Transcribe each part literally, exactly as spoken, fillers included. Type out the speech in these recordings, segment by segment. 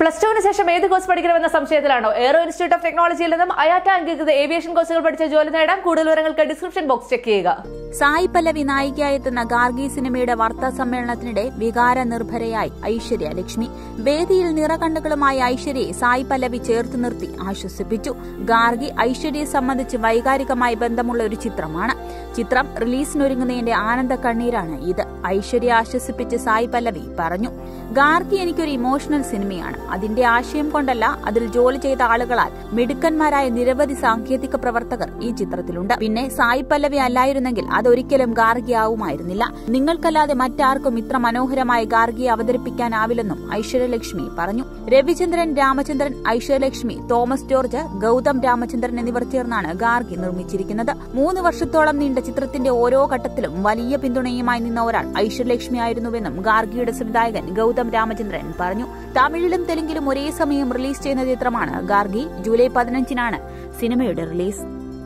Plus ടുവിന് ശേഷം ഏത് കോഴ്സ് പഠിക്കണമെന്ന സംശയത്തിലാണോ? എയ്റോ ഇൻസ്റ്റിറ്റ്യൂട്ട് ഓഫ് ടെക്നോളജിയിൽ നിന്നും അയാറ്റ അംഗീകൃത ഏവിയേഷൻ കോഴ്സുകൾ പഠിച്ച ജോലി നേടാൻ കൂടുതൽ വിവരങ്ങൾക്ക് ഡിസ്ക്രിപ്ഷൻ ബോക്സ് ചെക്ക് ചെയ്യുക. സായി പല്ലവി നായികയായെത്തുന്ന ഗാർഗി സിനിമയുടെ വാർത്താ സമ്മേളനത്തിനിടെ വികാര നിർഭരയായി ഐശ്വര്യ ലക്ഷ്മി. വേദിയിൽ നിറകണ്ണുകളുമായി ഐശ്വര്യയെ സായി പല്ലവി ചേർത്ത് നിർത്തി ആശ്വസിപ്പിച്ചു. ഗാർഗി ഐശ്വര്യയെ സംബന്ധിച്ച് വൈകാരികമായി ബന്ധമുള്ള ഒരു ചിത്രമാണ്. ചിത്രം റിലീസിനൊരുങ്ങുന്നതിന്റെ ആനന്ദ കണ്ണീരാണ് ഇത്. ഐശ്വര്യ ആശ്വസിപ്പിച്ച് സായി പല്ലവി പറഞ്ഞു. ഗാർഗി എനിക്കൊരു ഇമോഷണൽ സിനിമയാണ്. അതിന്റെ ആശയം കൊണ്ടല്ല, അതിൽ ജോലി ചെയ്ത ആളുകളാൽ മിടുക്കന്മാരായ നിരവധി സാങ്കേതിക പ്രവർത്തകർ ഈ ചിത്രത്തിലുണ്ട്. പിന്നെ സായി പല്ലവി അല്ലായിരുന്നെങ്കിൽ അതൊരിക്കലും ഗാർഗി ആവുമായിരുന്നില്ല. നിങ്ങൾക്കല്ലാതെ മറ്റാർക്കും ഇത്ര മനോഹരമായി ഗാർഗിയെ അവതരിപ്പിക്കാനാവില്ലെന്നും ഐശ്വര്യലക്ഷ്മി പറഞ്ഞു. രവിചന്ദ്രൻ രാമചന്ദ്രൻ, ഐശ്വര്യലക്ഷ്മി, തോമസ് ജോർജ്, ഗൌതം രാമചന്ദ്രൻ എന്നിവർ ചേർന്നാണ് ഗാർഗി നിർമ്മിച്ചിരിക്കുന്നത്. മൂന്ന് വർഷത്തോളം നീണ്ട ചിത്രത്തിന്റെ ഓരോ ഘട്ടത്തിലും വലിയ പിന്തുണയുമായി നിന്ന ഒരാൾ ഐശ്വര്യലക്ഷ്മി ആയിരുന്നുവെന്നും ഗാർഗിയുടെ സംവിധായകൻ ഗൌതം രാമചന്ദ്രൻ പറഞ്ഞു. തമിഴിലും തെലുങ്കിലും ഒരേ സമയം റിലീസ് ചെയ്യുന്ന ചിത്രമാണ് ഗാർഗി. ജൂലൈ പതിനഞ്ചിനാണ് സിനിമയുടെ റിലീസ്.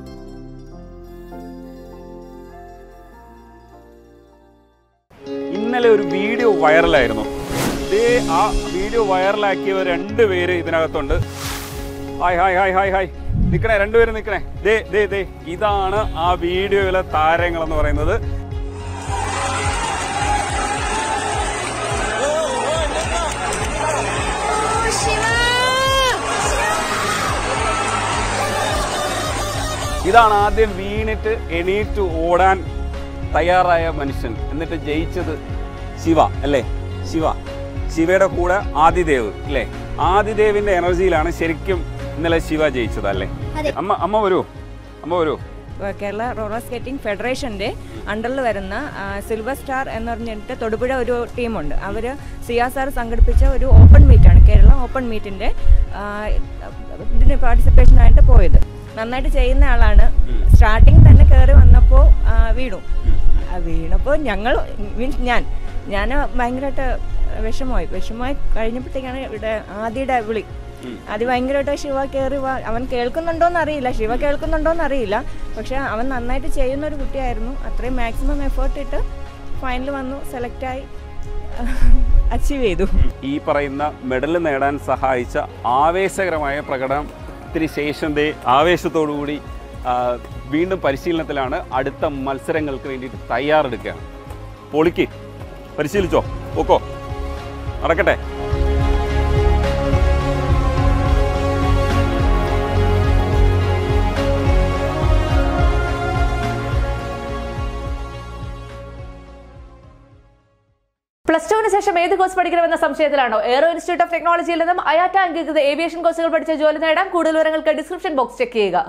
ഇന്നലെ ഒരു വീഡിയോ വൈറലായിരുന്നു. ഇതേ ആ വീഡിയോ വൈറലാക്കിയ രണ്ടുപേര് ഇതിനകത്തുണ്ട്. Hi hi hi hi hi നിൽക്കണേ, രണ്ടുപേരും നിൽക്കണേ. ദേ ദേ ദേ ഇതാണ് ആ വീഡിയോയിലെ താരങ്ങൾ എന്ന് പറയുന്നത്. ഇതാണ് ആദ്യം വീണിട്ട് എണീറ്റ് ഓടാൻ തയ്യാറായ മനുഷ്യൻ, എന്നിട്ട് ജയിച്ചത് ശിവ അല്ലേ? ശിവ ശിവയുടെ കൂടെ ആദിദേവ് അല്ലേ? ആദിദേവിന്റെ എനർജിയിലാണ് ശരിക്കും ഇന്നലെ ശിവ ജയിച്ചത് അല്ലേ? അമ്മ അമ്മ വരൂ അമ്മ വരൂ കേരള റോളർ സ്കേറ്റിംഗ് ഫെഡറേഷന്റെ അണ്ടറിൽ വരുന്ന സിൽവർ സ്റ്റാർ എന്ന് പറഞ്ഞിട്ട് തൊടുപുഴ ഒരു ടീമുണ്ട്. അവർ സിയാ സാർ സംഘടിപ്പിച്ച ഒരു ഓപ്പൺ മീറ്റാണ്, കേരള ഓപ്പൺ മീറ്റിന്റെ ഇതിന് പാർട്ടിസിപ്പേഷനായിട്ട് പോയത്. നന്നായിട്ട് ചെയ്യുന്ന ആളാണ്. സ്റ്റാർട്ടിങ് തന്നെ കയറി വന്നപ്പോൾ വീണു. വീണപ്പോൾ ഞങ്ങൾ മീൻസ് ഞാൻ ഞാൻ ഭയങ്കരമായിട്ട് വിഷമമായി വിഷമമായി കഴിഞ്ഞപ്പോഴത്തേക്കാണ് ഇവിടെ ആദിയുടെ വിളി. അത് ഭയങ്കരമായിട്ട് ശിവ കയറി വാ, അവൻ കേൾക്കുന്നുണ്ടോന്ന് അറിയില്ല, ശിവ കേൾക്കുന്നുണ്ടോന്ന് അറിയില്ല. പക്ഷെ അവൻ നന്നായിട്ട് ചെയ്യുന്ന ഒരു കുട്ടിയായിരുന്നു. അത്രയും മാക്സിമം എഫേർട്ട് ഇട്ട് ഫൈനൽ വന്നു, സെലക്റ്റായി അച്ചീവ് ചെയ്തു. ഈ പറയുന്ന മെഡൽ നേടാൻ സഹായിച്ച ആവേശകരമായ പ്രകടനത്തിന് ശേഷം ദേ ആവേശത്തോടുകൂടി വീണ്ടും പരിശീലനത്തിലാണ്. അടുത്ത മത്സരങ്ങൾക്ക് വേണ്ടിയിട്ട് തയ്യാറെടുക്കുകയാണ്. പൊളിക്ക് പരിശീലിച്ചോ, ഓക്കോ നടക്കട്ടെ. പ്ലസ് ടുവിന് ശേഷം ഏത് കോഴ്സ് പഠിക്കണമെന്ന സംശയത്തിലാണോ? എയ്റോ ഇൻസ്റ്റിറ്റ്യൂട്ട് ഓഫ് ടെക്നോളജിയിൽ നിന്നും അയാറ്റ അംഗീകൃത ഏവിയേഷൻ കോഴ്സുകൾ പഠിച്ച ജോലി നേടാൻ കൂടുതൽ വിവരങ്ങൾക്ക് ഡിസ്ക്രിപ്ഷൻ ബോക്സ് ചെക്ക് ചെയ്യുക.